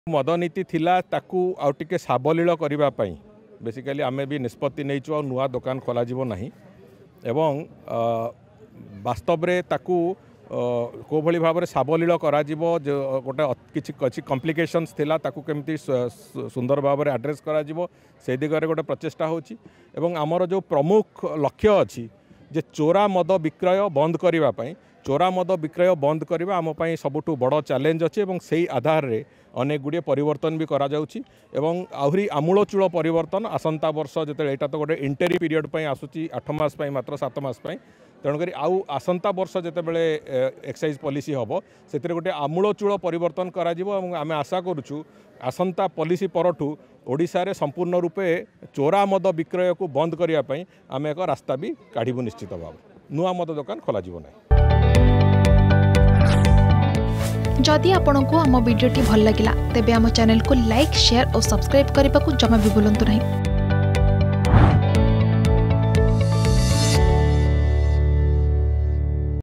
मद नीति थिला ताकू आउ टिके साबलील करबा पई बेसिकली आमे भी निष्पत्ति नैचु आ नुआ दुकान खोला जीवो नहीं एवं वास्तव रे ताकू को भली भाव साबलील करा जीवो जो गोटे किछि कॉम्प्लिकेशंस थिला ताकू केमती सुंदर भाव में आड्रेस करा जीवो से दिगरे गोटे प्रचेष्टा होची एवं आमर जो प्रमुख लक्ष्य अच्छी जे चोरा मद विक्रय बंद करबा पई चोरा मद विक्रय बंद करबा आम पई सबुठु बड़ चैलेंज अच्छे एवं सेही आधार रे अनेक गुड़िए परिवर्तन भी करा जाउची एवं आहुरी आमूलचूल परिवर्तन आसंता वर्ष जो एटा तो गोटे इंटेरी पीरियड पई आसुची 8 मास पई मात्र 7 मास पई तेणुकरी आउ आसंता वर्ष जेतेबेले एक्साइज पॉलिसी हम से गोटे आमूलचूल परिवर्तन करा जिवो एवं आमे आशा करूछु आसंता पॉलिसी परठू ओडिशा रे संपूर्ण रूपे चोरा मद विक्रय को बंद करिया पई आमे एक रास्ता भी काढिबु निश्चित भाव नुआ मद दुकान खोला जीवो नै। जदि आपंक आम भिडी भल लगा तेब आम चैनल को लाइक शेयर और सब्सक्राइब करने को जमा भी भूलु नहीं।